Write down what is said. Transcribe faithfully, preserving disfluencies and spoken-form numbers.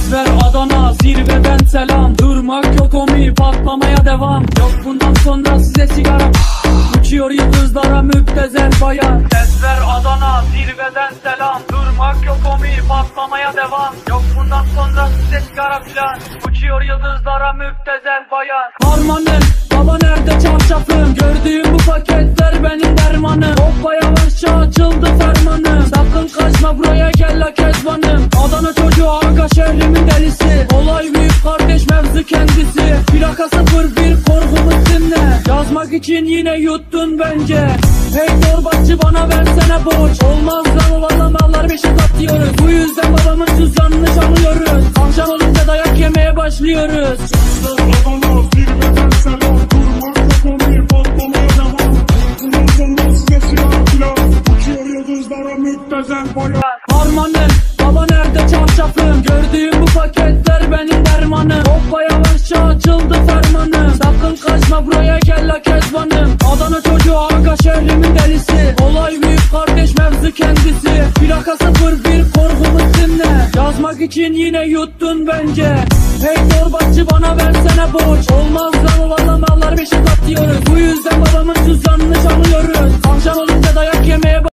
Ses ver Adana, zirveden selam. Durmak yok omi, patlamaya devam. Yok bundan sonra size sigara. Uçuyor yıldızlara müptezel bayan. Ses ver Adana, zirveden selam. Durmak yok omi, patlamaya devam. Yok bundan sonra size sigara filan. Uçuyor yıldızlara müptezel bayan. Harmanım, baba nerede çarşafım? Gördüğüm bu paketler benim dermanım. Hoppa yavaşça açıldı fermanım. Sakın kaçma buraya gel la kezbanım. Adana çocuğu aga şehrimin delisi. Olay büyük kardeş mevzu kendisi. Plaka sıfır bir korkumuz dinle. Yazmak için yine yuttun bence. Hey torbacı bana versene borç. Olmaz lan olalım mallar beşe katıyoruz. Bu yüzden babamın söz yanlış alıyoruz. Akşam olunca dayak yemeye başlıyoruz. Adana zirveden selam. Durmak yok omi, patlamaya devam. Bundan sonra size silah filan. Uçuyor yıldızlara müptezel bayan. Harmanım, baba nerede çarşafım? Gördüğüm bu paketler benim dermanım. Hoppa yavaşça açıldı fermanım. Sakın kaçma buraya gel la kezbanım. Adana çocuğu aga şehrimin delisi. Olay büyük kardeş mevzu kendisi. Plaka sıfır bir korkumuz dinle. Yazmak için yine yuttun bence. Hey torbacı bana versene borç. Olmaz lan olalım mallar beşe katıyoruz. Bu yüzden babamın söz yanlış alıyoruz. Akşam olunca dayak yemeye